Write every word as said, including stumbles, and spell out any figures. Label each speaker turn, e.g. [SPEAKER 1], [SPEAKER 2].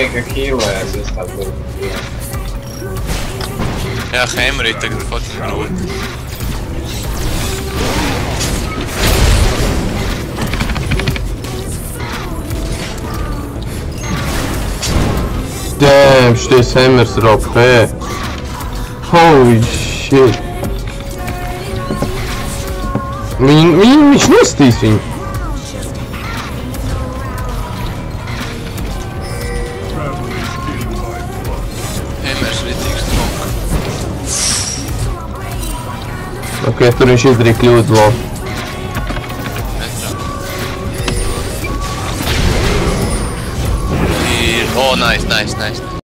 [SPEAKER 1] ka hīlēs, es tā būtu.
[SPEAKER 2] Jā, Heimerī tagad fucking grūti.
[SPEAKER 3] Damn, šities Heimers ir O P. Holy shit. Viņ, viņ, viņš nestīs viņu.
[SPEAKER 2] Heimers ritīgi strong.
[SPEAKER 3] Ok, tur viņš izdarīja kļūdu vēl.
[SPEAKER 2] Ir... O, nice, nice, nice.